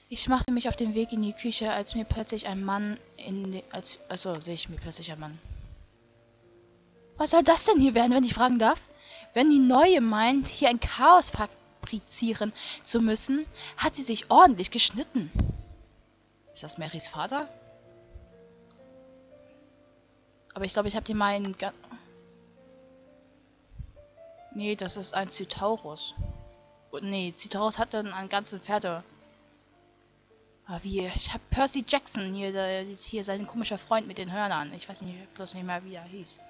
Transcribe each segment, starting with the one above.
Ich machte mich auf den Weg in die Küche, als mir plötzlich ein Mann sehe ich mir plötzlich ein Mann. Was soll das denn hier werden, wenn ich fragen darf? Wenn die Neue meint, hier ein Chaos fabrizieren zu müssen, hat sie sich ordentlich geschnitten. Ist das Marys Vater? Aber ich glaube, ich habe die mal in... Nee, das ist ein Centaurus. Nee, Centaurus hat dann einen ganzen Pferde... Ah, wie? Ich habe Percy Jackson, hier sein komischer Freund mit den Hörnern. Ich weiß bloß nicht mehr, wie er hieß.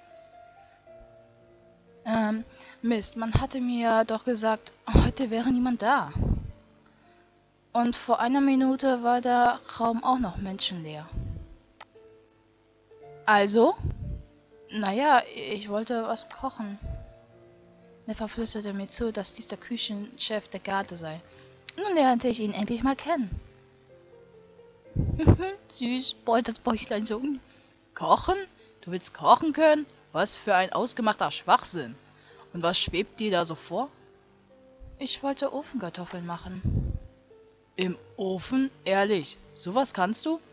Mist, man hatte mir doch gesagt, heute wäre niemand da. Und vor einer Minute war der Raum auch noch menschenleer. Also? Naja, ich wollte was kochen. Neffa flüsterte mir zu, dass dies der Küchenchef der Garde sei. Nun lernte ich ihn endlich mal kennen. Süß, beut das Bäuchlein so. Kochen? Du willst kochen können? Was für ein ausgemachter Schwachsinn. Und was schwebt dir da so vor? Ich wollte Ofenkartoffeln machen. Im Ofen? Ehrlich, sowas kannst du?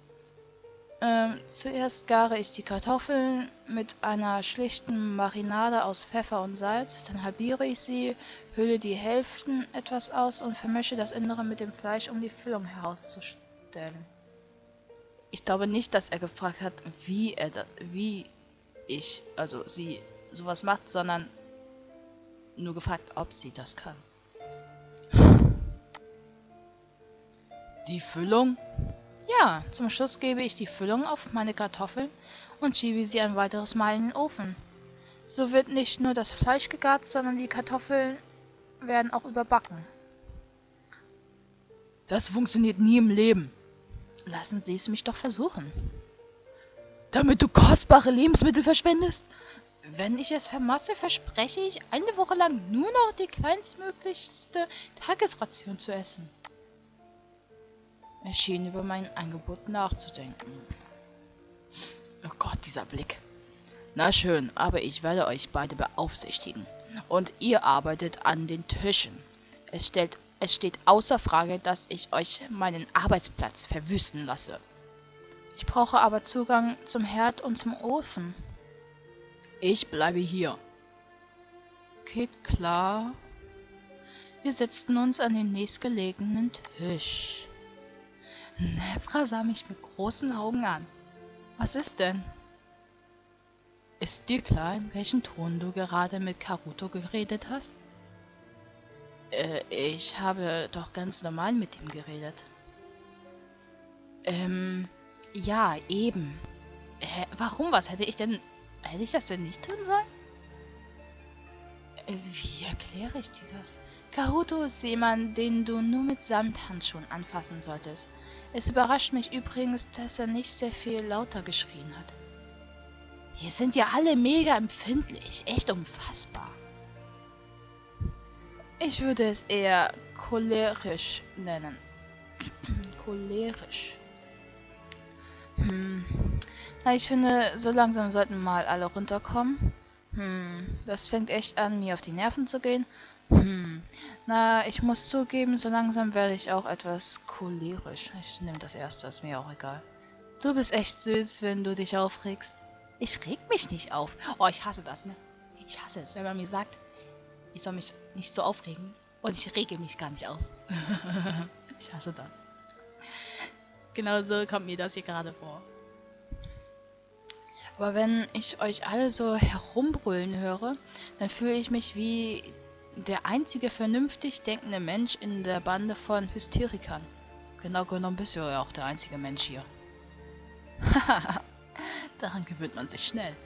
Zuerst gare ich die Kartoffeln mit einer schlichten Marinade aus Pfeffer und Salz, dann halbiere ich sie, hülle die Hälften etwas aus und vermische das Innere mit dem Fleisch, um die Füllung herauszustellen. Ich glaube nicht, dass er gefragt hat, wie sie sowas macht, sondern nur gefragt, ob sie das kann. Die Füllung? Ja, zum Schluss gebe ich die Füllung auf meine Kartoffeln und schiebe sie ein weiteres Mal in den Ofen. So wird nicht nur das Fleisch gegart, sondern die Kartoffeln werden auch überbacken. Das funktioniert nie im Leben. Lassen Sie es mich doch versuchen. Damit du kostbare Lebensmittel verschwendest? Wenn ich es vermasse, verspreche ich, eine Woche lang nur noch die kleinstmöglichste Tagesration zu essen. Er schien über mein Angebot nachzudenken. Oh Gott, dieser Blick. Na schön, aber ich werde euch beide beaufsichtigen. Und ihr arbeitet an den Tischen. Es steht außer Frage, dass ich euch meinen Arbeitsplatz verwüsten lasse. Ich brauche aber Zugang zum Herd und zum Ofen. Ich bleibe hier. Geht klar. Wir setzten uns an den nächstgelegenen Tisch. Nefra sah mich mit großen Augen an. Was ist denn? Ist dir klar, in welchem Ton du gerade mit Karuto geredet hast? Ich habe doch ganz normal mit ihm geredet. Ja, eben. Warum? Hätte ich das denn nicht tun sollen? Wie erkläre ich dir das? Karuto ist jemand, den du nur mit Samthandschuhen anfassen solltest. Es überrascht mich übrigens, dass er nicht sehr viel lauter geschrien hat. Hier sind ja alle mega empfindlich, echt unfassbar. Ich würde es eher cholerisch nennen. Cholerisch. Na, ich finde, so langsam sollten mal alle runterkommen. Das fängt echt an, mir auf die Nerven zu gehen. Na, ich muss zugeben, so langsam werde ich auch etwas cholerisch. Ich nehme das erste, ist mir auch egal. Du bist echt süß, wenn du dich aufregst. Ich reg mich nicht auf. Oh, ich hasse das, ne? Ich hasse es, wenn man mir sagt, ich soll mich nicht so aufregen. Und ich rege mich gar nicht auf. Ich hasse das. Genau so kommt mir das hier gerade vor. Aber wenn ich euch alle so herumbrüllen höre, dann fühle ich mich wie der einzige vernünftig denkende Mensch in der Bande von Hysterikern. Genau genommen bist du ja auch der einzige Mensch hier. Haha, daran gewöhnt man sich schnell.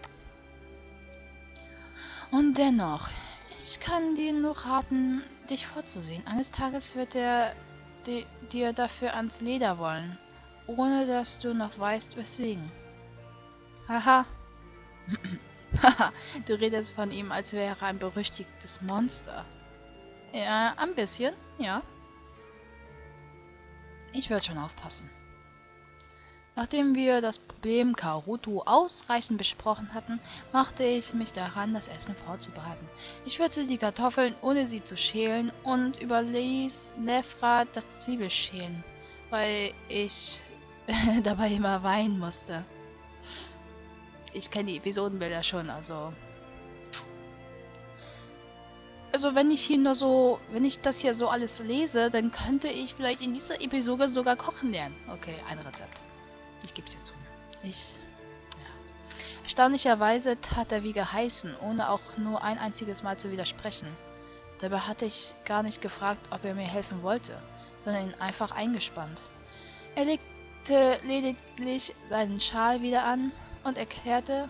Und dennoch, ich kann dir nur raten, dich vorzusehen. Eines Tages wird er dir dafür ans Leder wollen, ohne dass du noch weißt, weswegen. Haha. Haha, du redest von ihm, als wäre er ein berüchtigtes Monster. Ja, ein bisschen, ja. Ich werde schon aufpassen. Nachdem wir das Problem Karuto ausreichend besprochen hatten, machte ich mich daran, das Essen vorzubereiten. Ich würzte die Kartoffeln, ohne sie zu schälen, und überließ Nefra das Zwiebelschälen. weil ich dabei immer weinen musste. Ich kenne die Episodenbilder schon, also... Also wenn ich hier nur so... Wenn ich das hier so alles lese, dann könnte ich vielleicht in dieser Episode sogar kochen lernen. Okay, ein Rezept. Ich gebe es dir zu. Erstaunlicherweise tat er wie geheißen, ohne auch nur ein einziges Mal zu widersprechen. Dabei hatte ich gar nicht gefragt, ob er mir helfen wollte, sondern ihn einfach eingespannt. Er legte lediglich seinen Schal wieder an und erklärte,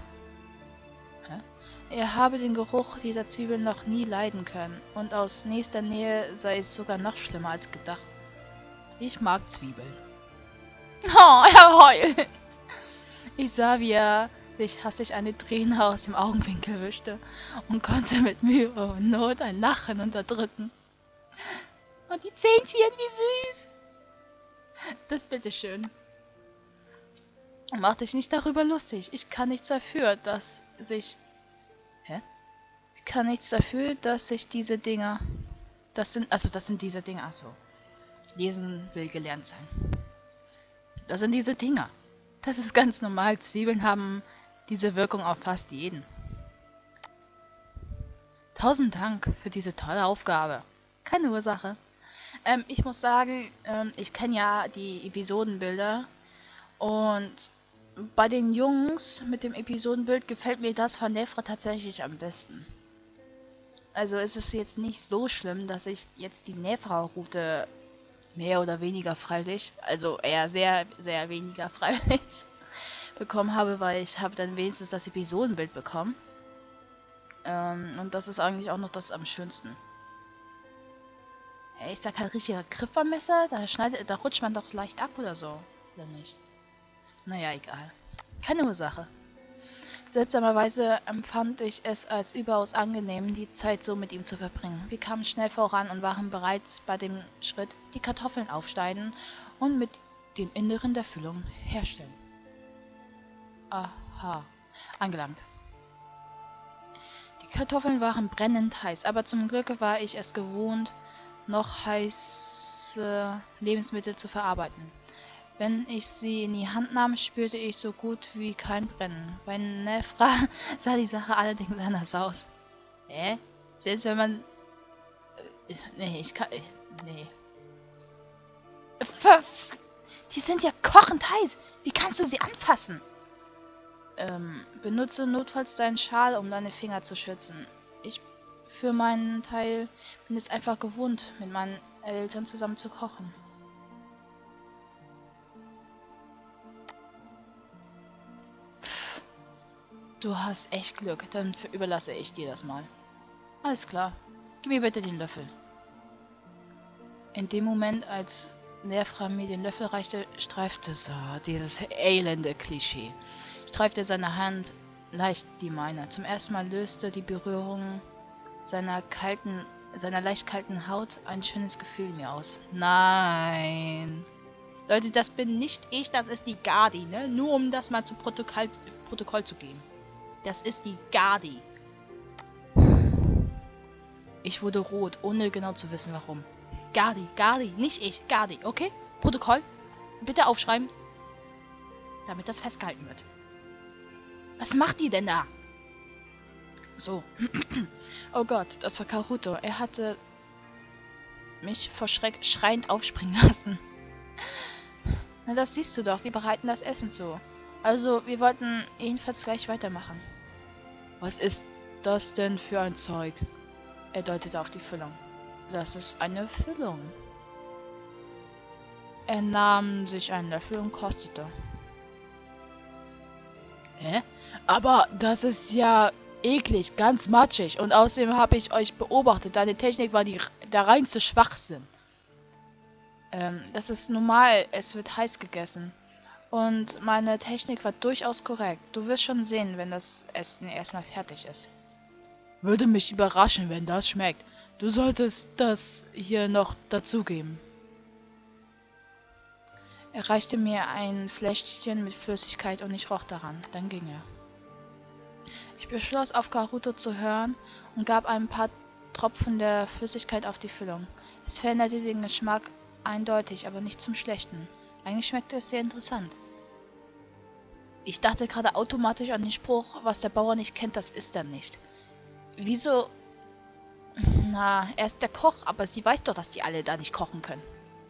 er habe den Geruch dieser Zwiebeln noch nie leiden können und aus nächster Nähe sei es sogar noch schlimmer als gedacht. Ich mag Zwiebeln. Oh, er heult. Ich sah, wie er sich hastig eine Träne aus dem Augenwinkel wischte und konnte mit Mühe und Not ein Lachen unterdrücken. Und die Zähnchen, wie süß! Das bitteschön. Mach dich nicht darüber lustig. Ich kann nichts dafür, dass sich... Ich kann nichts dafür, dass sich diese Dinger... Das sind diese Dinger, achso. Lesen will gelernt sein. Das sind diese Dinger. Das ist ganz normal. Zwiebeln haben diese Wirkung auf fast jeden. 1000 Dank für diese tolle Aufgabe. Keine Ursache. Ich muss sagen, ich kenne ja die Episodenbilder und bei den Jungs mit dem Episodenbild gefällt mir das von Nefra tatsächlich am besten. Also ist es jetzt nicht so schlimm, dass ich jetzt die Nefra-Route mehr oder weniger freiwillig, also eher sehr, sehr weniger freiwillig bekommen habe, weil ich habe dann wenigstens das Episodenbild bekommen. Und das ist eigentlich auch noch das am schönsten. Hey, ist da kein richtiger Griff am Messer? Da rutscht man doch leicht ab oder so. Oder nicht? Naja, egal. Keine Ursache. Seltsamerweise empfand ich es als überaus angenehm, die Zeit so mit ihm zu verbringen. Wir kamen schnell voran und waren bereits bei dem Schritt, die Kartoffeln aufschneiden und mit dem Inneren der Füllung herstellen. Aha, angelangt. Die Kartoffeln waren brennend heiß, aber zum Glück war ich es gewohnt, noch heiße Lebensmittel zu verarbeiten. Wenn ich sie in die Hand nahm, spürte ich so gut wie kein Brennen. Bei Nefra sah die Sache allerdings anders aus. Selbst wenn man... Nee, ich kann... Nee. Die sind ja kochend heiß. Wie kannst du sie anfassen? Benutze notfalls deinen Schal, um deine Finger zu schützen. Ich für meinen Teil bin es einfach gewohnt, mit meinen Eltern zusammen zu kochen. Du hast echt Glück, dann überlasse ich dir das mal. Alles klar, gib mir bitte den Löffel. In dem Moment, als Nefra mir den Löffel reichte, streifte dieses elende Klischee. Streifte seine Hand leicht die meine. Zum ersten Mal löste die Berührung seiner leicht kalten Haut ein schönes Gefühl in mir aus. Nein. Leute, das bin nicht ich, das ist die Gardi, ne? Nur um das mal zu Protokoll zu geben. Das ist die Gardi. Ich wurde rot, ohne genau zu wissen warum. Gardi, nicht ich, Gardi, okay? Protokoll, bitte aufschreiben, damit das festgehalten wird. Was macht die denn da? So. Oh Gott, das war Karuto. Er hatte mich vor Schreck schreiend aufspringen lassen. Na, das siehst du doch, wir bereiten das Essen zu. Also, wir wollten jedenfalls gleich weitermachen. Was ist das denn für ein Zeug? Er deutete auf die Füllung. Das ist eine Füllung. Er nahm sich einen Löffel und kostete. Hä? Aber das ist ja eklig, ganz matschig. Und außerdem habe ich euch beobachtet. Deine Technik war der reinste Schwachsinn. Das ist normal. Es wird heiß gegessen. Und meine Technik war durchaus korrekt. Du wirst schon sehen, wenn das Essen erstmal fertig ist. Würde mich überraschen, wenn das schmeckt. Du solltest das hier noch dazugeben. Er reichte mir ein Fläschchen mit Flüssigkeit und ich roch daran. Dann ging er. Ich beschloss, auf Karuto zu hören und gab ein paar Tropfen der Flüssigkeit auf die Füllung. Es veränderte den Geschmack eindeutig, aber nicht zum Schlechten. Eigentlich schmeckte es sehr interessant. Ich dachte gerade automatisch an den Spruch, was der Bauer nicht kennt, das isst er nicht. Wieso? Na, er ist der Koch, aber sie weiß doch, dass die alle da nicht kochen können.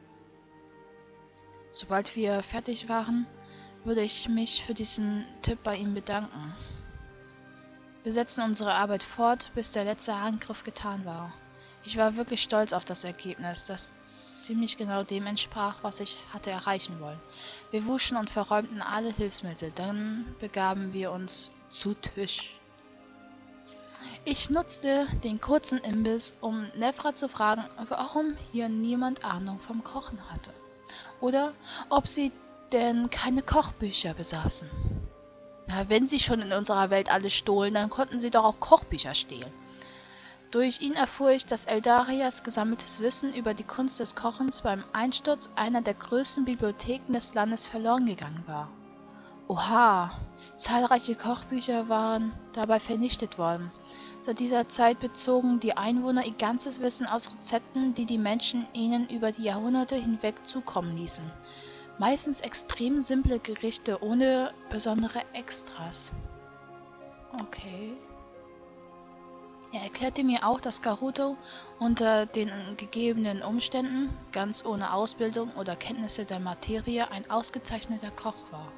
Sobald wir fertig waren, würde ich mich für diesen Tipp bei ihm bedanken. Wir setzten unsere Arbeit fort, bis der letzte Handgriff getan war. Ich war wirklich stolz auf das Ergebnis, das ziemlich genau dem entsprach, was ich hatte erreichen wollen. Wir wuschen und verräumten alle Hilfsmittel, dann begaben wir uns zu Tisch. Ich nutzte den kurzen Imbiss, um Nefra zu fragen, warum hier niemand Ahnung vom Kochen hatte. Oder ob sie denn keine Kochbücher besaßen. Na, wenn sie schon in unserer Welt alles stohlen, dann konnten sie doch auch Kochbücher stehlen. Durch ihn erfuhr ich, dass Eldarias gesammeltes Wissen über die Kunst des Kochens beim Einsturz einer der größten Bibliotheken des Landes verloren gegangen war. Oha, zahlreiche Kochbücher waren dabei vernichtet worden. Seit dieser Zeit bezogen die Einwohner ihr ganzes Wissen aus Rezepten, die die Menschen ihnen über die Jahrhunderte hinweg zukommen ließen. Meistens extrem simple Gerichte ohne besondere Extras. Okay. Er erklärte mir auch, dass Karuto unter den gegebenen Umständen, ganz ohne Ausbildung oder Kenntnisse der Materie, ein ausgezeichneter Koch war.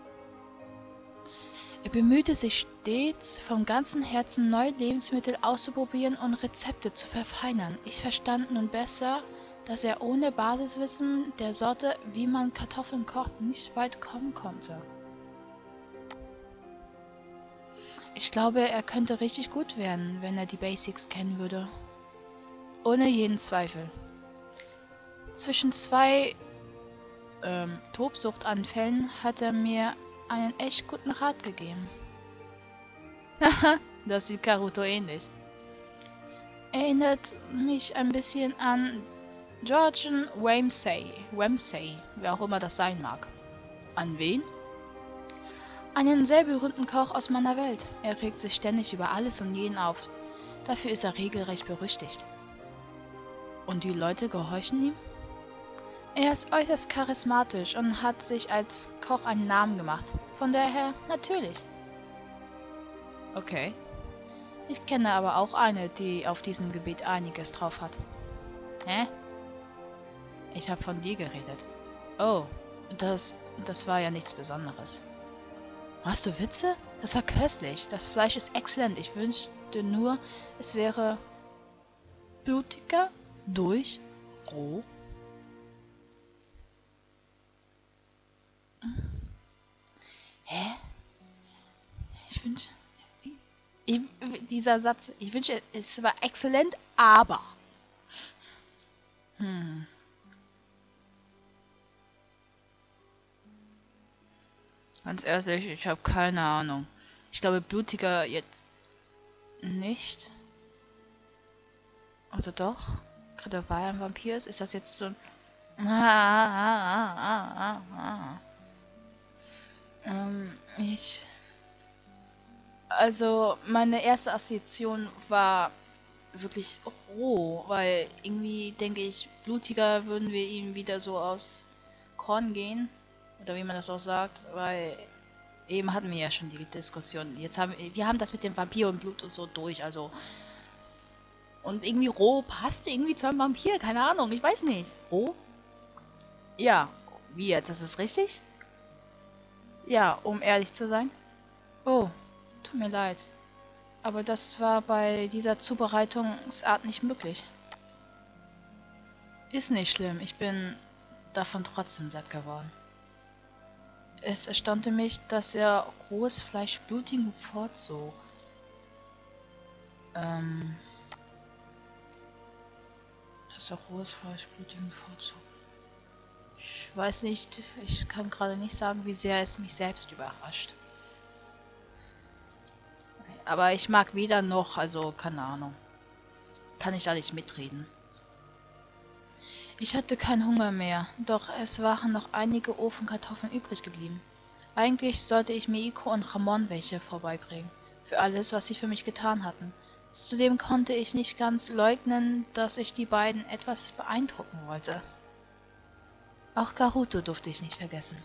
Er bemühte sich stets, vom ganzen Herzen neue Lebensmittel auszuprobieren und Rezepte zu verfeinern. Ich verstand nun besser, dass er ohne Basiswissen der Sorte, wie man Kartoffeln kocht, nicht weit kommen konnte. Ich glaube, er könnte richtig gut werden, wenn er die Basics kennen würde. Ohne jeden Zweifel. Zwischen zwei Tobsuchtanfällen hat er mir einen echt guten Rat gegeben. Haha, das sieht Karuto ähnlich. Erinnert mich ein bisschen an Georgian Wamsey, wer auch immer das sein mag. An wen? Einen sehr berühmten Koch aus meiner Welt. Er regt sich ständig über alles und jeden auf. Dafür ist er regelrecht berüchtigt. Und die Leute gehorchen ihm? Er ist äußerst charismatisch und hat sich als Koch einen Namen gemacht. Von daher natürlich. Okay. Ich kenne aber auch eine, die auf diesem Gebiet einiges drauf hat. Hä? Ich habe von dir geredet. Oh, das war ja nichts Besonderes. Machst du Witze? Das war köstlich. Das Fleisch ist exzellent. Ich wünschte nur, es wäre blutiger, durch, roh. Hä? Ich wünsche... Dieser Satz, ich wünsche, es war exzellent, aber... Ganz ehrlich, ich habe keine Ahnung. Ich glaube, blutiger jetzt nicht. Oder doch? Gerade weil er ein Vampir ist, ist das jetzt so ein... Also, meine erste Assoziation war wirklich roh, weil irgendwie denke ich, blutiger würden wir ihm wieder so aus Korn gehen. Oder wie man das auch sagt, weil eben hatten wir ja schon die Diskussion. Jetzt wir haben das mit dem Vampir und Blut und so durch, also. Und irgendwie roh passt irgendwie zu einem Vampir, keine Ahnung, ich weiß nicht. Roh? Ja, wie jetzt? Das ist richtig? Ja, um ehrlich zu sein. Oh, tut mir leid. Aber das war bei dieser Zubereitungsart nicht möglich. Ist nicht schlimm, ich bin davon trotzdem satt geworden. Es erstaunte mich, dass er rohes Fleisch blutigen bevorzog. Dass er rohes Fleisch blutigen bevorzog. Ich weiß nicht, ich kann gerade nicht sagen, wie sehr es mich selbst überrascht. Aber ich mag weder noch, also keine Ahnung. Kann ich da nicht mitreden. Ich hatte keinen Hunger mehr, doch es waren noch einige Ofenkartoffeln übrig geblieben. Eigentlich sollte ich Meiko und Ramon welche vorbeibringen, für alles, was sie für mich getan hatten. Zudem konnte ich nicht ganz leugnen, dass ich die beiden etwas beeindrucken wollte. Auch Karuto durfte ich nicht vergessen.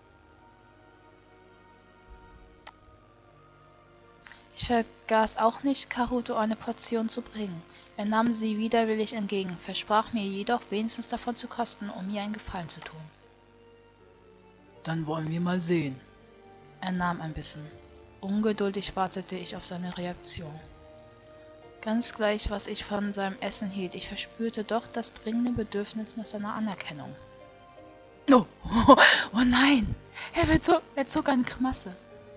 Ich vergaß auch nicht, Karuto eine Portion zu bringen. Er nahm sie widerwillig entgegen, versprach mir jedoch, wenigstens davon zu kosten, um mir einen Gefallen zu tun. Dann wollen wir mal sehen. Er nahm ein Bissen. Ungeduldig wartete ich auf seine Reaktion. Ganz gleich, was ich von seinem Essen hielt, ich verspürte doch das dringende Bedürfnis nach seiner Anerkennung. Oh, oh nein! Er zog eine Grimasse.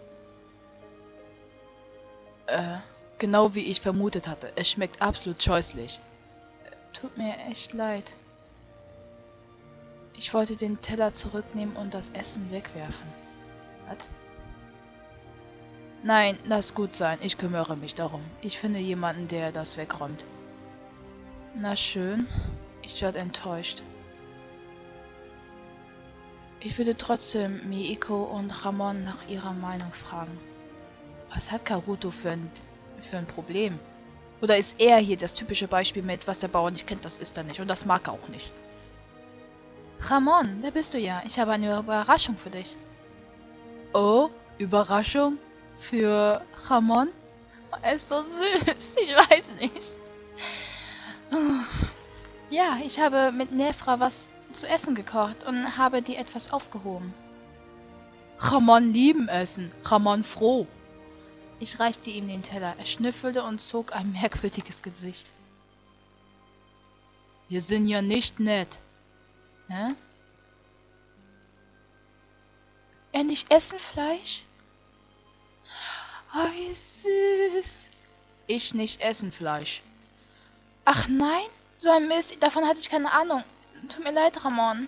Genau wie ich vermutet hatte. Es schmeckt absolut scheußlich. Tut mir echt leid. Ich wollte den Teller zurücknehmen und das Essen wegwerfen. Was? Nein, lass gut sein. Ich kümmere mich darum. Ich finde jemanden, der das wegräumt. Na schön. Ich werde enttäuscht. Ich würde trotzdem Mieko und Ramon nach ihrer Meinung fragen. Was hat Karuto für ein Problem? Oder ist er hier das typische Beispiel mit, was der Bauer nicht kennt, das ist er nicht. Und das mag er auch nicht. Ramon, da bist du ja. Ich habe eine Überraschung für dich. Oh, Überraschung? Für Ramon? Er ist so süß. Ich weiß nicht. Ja, ich habe mit Nefra was zu essen gekocht und habe dir etwas aufgehoben. Ramon lieben Essen. Ramon froh. Ich reichte ihm den Teller. Er schnüffelte und zog ein merkwürdiges Gesicht. Wir sind ja nicht nett. Hä? Er nicht essen Fleisch? Oh, wie süß. Ich nicht essen Fleisch. Ach nein? So ein Mist, davon hatte ich keine Ahnung. Tut mir leid, Ramon.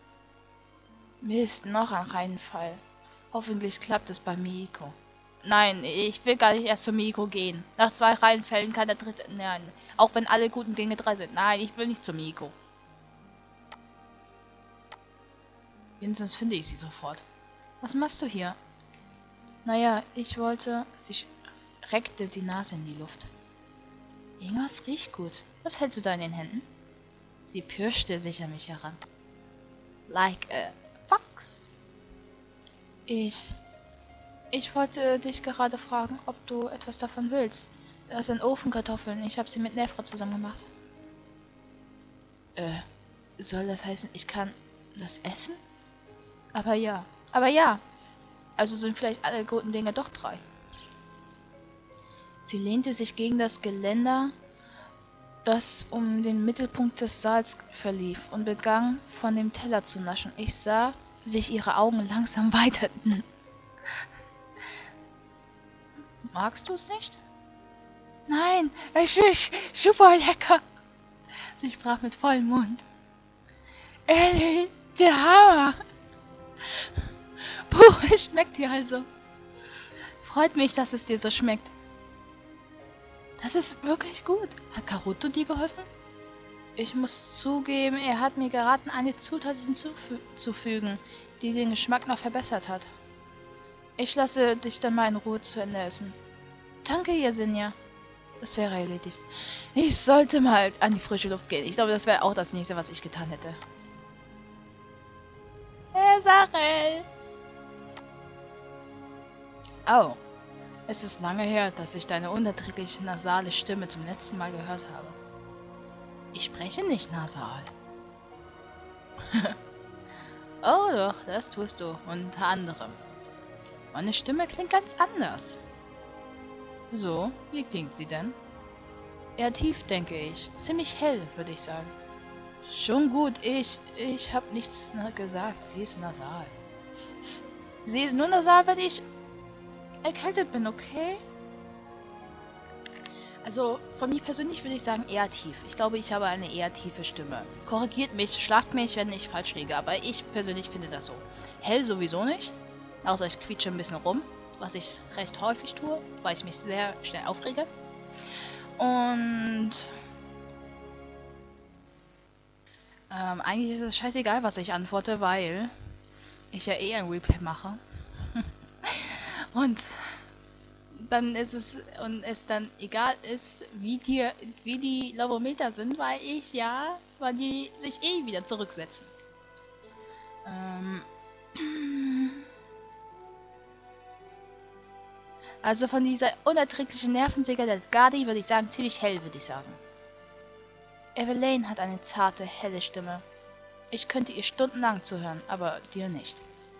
Mist, noch ein Reinfall. Hoffentlich klappt es bei Mieko. Nein, ich will gar nicht erst zu Mieko gehen. Nach 2 Reinfällen kann der dritte... Nein, auch wenn alle guten Dinge 3 sind. Nein, ich will nicht zu Mieko. Wenigstens finde ich sie sofort. Was machst du hier? Naja, ich wollte... Sie reckte die Nase in die Luft. Irgendwas riecht gut. Was hältst du da in den Händen? Sie pirschte sich an mich heran. Like a fox. Ich wollte dich gerade fragen, ob du etwas davon willst. Das sind Ofenkartoffeln. Ich habe sie mit Nefra zusammen gemacht. Soll das heißen, ich kann das essen? Aber ja. Also sind vielleicht alle guten Dinge doch 3. Sie lehnte sich gegen das Geländer, das um den Mittelpunkt des Saals verlief, und begann, von dem Teller zu naschen. Ich sah, wie sich ihre Augen langsam weiterten. Magst du es nicht? Nein, es ist super lecker. Sie sprach mit vollem Mund. Ehrlich, der Hammer. Puh, es schmeckt dir also. Freut mich, dass es dir so schmeckt. Das ist wirklich gut. Hat Karuto dir geholfen? Ich muss zugeben, er hat mir geraten, eine Zutat hinzuzufügen, die den Geschmack noch verbessert hat. Ich lasse dich dann mal in Ruhe zu Ende essen. Danke, Yesenia. Das wäre erledigt. Ich sollte mal an die frische Luft gehen. Ich glaube, das wäre auch das nächste, was ich getan hätte. Herr Sarel! Oh. Es ist lange her, dass ich deine unerträgliche nasale Stimme zum letzten Mal gehört habe. Ich spreche nicht nasal. Oh doch, das tust du, unter anderem. Meine Stimme klingt ganz anders. So, wie klingt sie denn? Eher tief, denke ich. Ziemlich hell, würde ich sagen. Schon gut, ich habe nichts gesagt. Sie ist nasal. Sie ist nur nasal, wenn ich erkältet bin, okay? Also, von mir persönlich würde ich sagen eher tief. Ich glaube, ich habe eine eher tiefe Stimme. Korrigiert mich, schlagt mich, wenn ich falsch liege, aber ich persönlich finde das so. Hell sowieso nicht, außer ich quietsche ein bisschen rum, was ich recht häufig tue, weil ich mich sehr schnell aufrege. Und eigentlich ist es scheißegal, was ich antworte, weil ich ja eh ein Replay mache. Und dann ist es dann egal ist, wie die Lovometer sind, weil die sich eh wieder zurücksetzen. Ähm. Also von dieser unerträglichen Nervensäge der Gardi würde ich sagen, ziemlich hell, würde ich sagen. Evelyn hat eine zarte, helle Stimme. Ich könnte ihr stundenlang zuhören, aber dir nicht.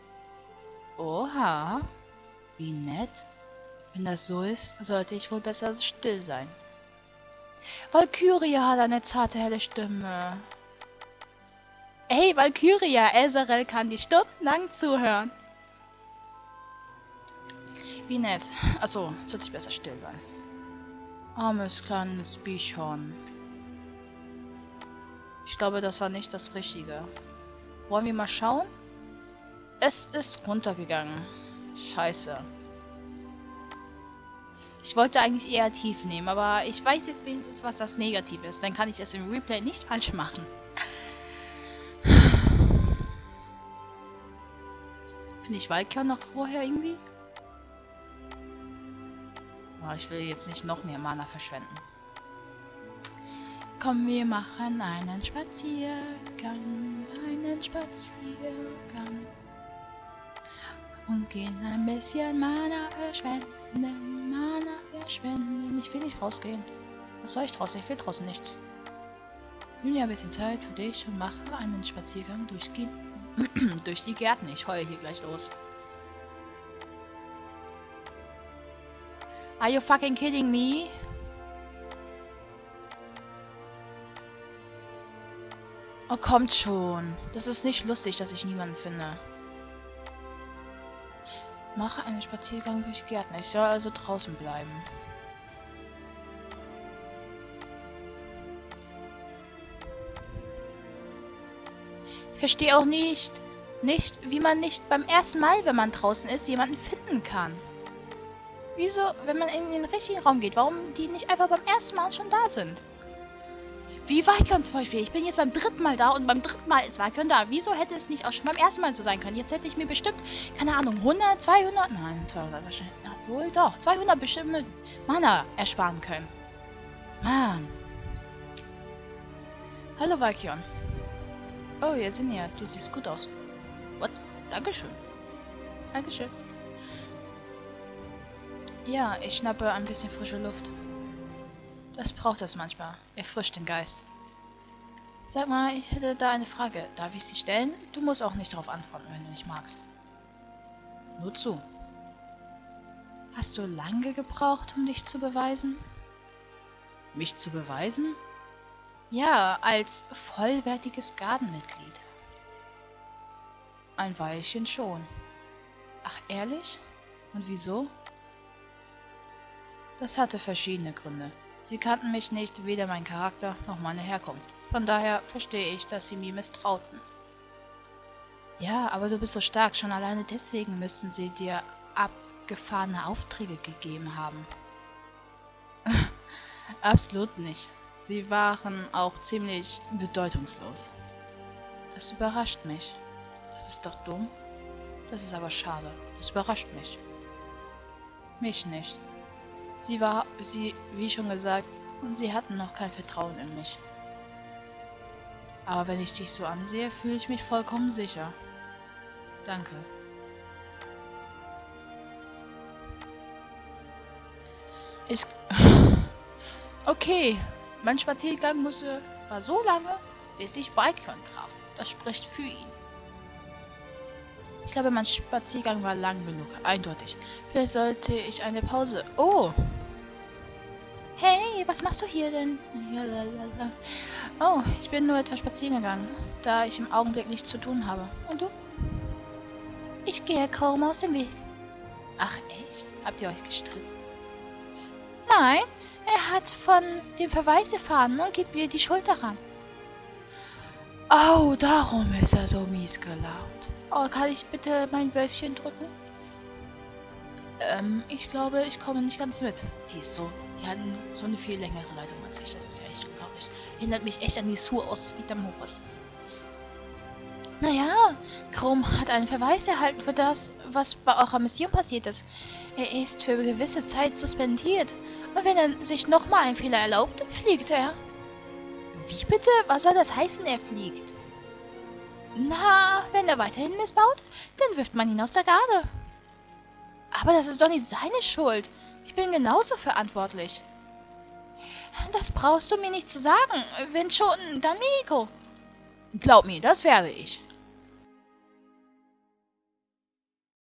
Oha, wie nett. Wenn das so ist, sollte ich wohl besser still sein. Valkyria hat eine zarte, helle Stimme. Hey, Valkyria, Ezreal kann dir stundenlang zuhören. Wie nett. Achso, sollte ich besser still sein. Armes kleines Bichon. Ich glaube, das war nicht das Richtige. Wollen wir mal schauen? Es ist runtergegangen. Scheiße. Ich wollte eigentlich eher tief nehmen, aber ich weiß jetzt wenigstens, was das Negative ist. Dann kann ich es im Replay nicht falsch machen. Finde ich Valkyrie noch vorher irgendwie? Oh, ich will jetzt nicht noch mehr Mana verschwenden. Komm, wir machen einen Spaziergang. Einen Spaziergang. Und gehen ein bisschen Mana verschwenden. Mana verschwenden. Ich will nicht rausgehen. Was soll ich draußen? Ich will draußen nichts. Nimm dir ein bisschen Zeit für dich und mache einen Spaziergang durch die Gärten. Ich heule hier gleich los. Are you fucking kidding me? Oh, kommt schon. Das ist nicht lustig, dass ich niemanden finde. Mache einen Spaziergang durch Gärten. Ich soll also draußen bleiben. Ich verstehe auch nicht, wie man nicht beim ersten Mal, wenn man draußen ist, jemanden finden kann. Wieso, wenn man in den richtigen Raum geht, warum die nicht einfach beim ersten Mal schon da sind? Wie Valkyrie zum Beispiel. Ich bin jetzt beim dritten Mal da und beim dritten Mal ist Valkyrie da. Wieso hätte es nicht auch schon beim ersten Mal so sein können? Jetzt hätte ich mir bestimmt, keine Ahnung, 100, 200, nein, 200 wahrscheinlich, obwohl doch, 200 bestimmt mit Mana ersparen können. Mann. Hallo Valkyrie. Oh, hier sind ja. Du siehst gut aus. What? Dankeschön. Dankeschön. Ja, ich schnappe ein bisschen frische Luft. Das braucht es manchmal. Erfrischt den Geist. Sag mal, ich hätte da eine Frage. Darf ich sie stellen? Du musst auch nicht darauf antworten, wenn du nicht magst. Nur zu. Hast du lange gebraucht, um dich zu beweisen? Mich zu beweisen? Ja, als vollwertiges Gardenmitglied. Ein Weilchen schon. Ach, ehrlich? Und wieso? Das hatte verschiedene Gründe. Sie kannten mich nicht, weder meinen Charakter noch meine Herkunft. Von daher verstehe ich, dass sie mir misstrauten. Ja, aber du bist so stark. Schon alleine deswegen müssten sie dir abgefahrene Aufträge gegeben haben. Absolut nicht. Sie waren auch ziemlich bedeutungslos. Das überrascht mich. Das ist doch dumm. Das ist aber schade. Das überrascht mich. Mich nicht. Wie schon gesagt, sie hatten noch kein Vertrauen in mich. Aber wenn ich dich so ansehe, fühle ich mich vollkommen sicher. Danke. Okay, mein Spaziergang war so lange, bis ich Valkyrie traf. Das spricht für ihn. Ich glaube, mein Spaziergang war lang genug, eindeutig. Vielleicht sollte ich eine Pause... Oh! Hey, was machst du hier denn? Oh, ich bin nur etwas spazieren gegangen, da ich im Augenblick nichts zu tun habe. Und du? Ich gehe kaum aus dem Weg. Ach echt? Habt ihr euch gestritten? Nein, er hat von dem Verweis erfahren und gibt mir die Schuld daran. Oh, darum ist er so mies gelaunt. Oh, kann ich bitte mein Wölfchen drücken? Ich glaube, ich komme nicht ganz mit. Die hatten so eine viel längere Leitung als ich. Das ist ja echt unglaublich. Erinnert mich echt an die Sur aus Vitamoris. Naja, Chrome hat einen Verweis erhalten für das, was bei eurer Mission passiert ist. Er ist für eine gewisse Zeit suspendiert. Und wenn er sich nochmal einen Fehler erlaubt, fliegt er. Wie bitte? Was soll das heißen, er fliegt? Na, wenn er weiterhin missbaut, dann wirft man ihn aus der Garde. Aber das ist doch nicht seine Schuld. Ich bin genauso verantwortlich. Das brauchst du mir nicht zu sagen. Wenn schon, dann Mieko. Glaub mir, das werde ich.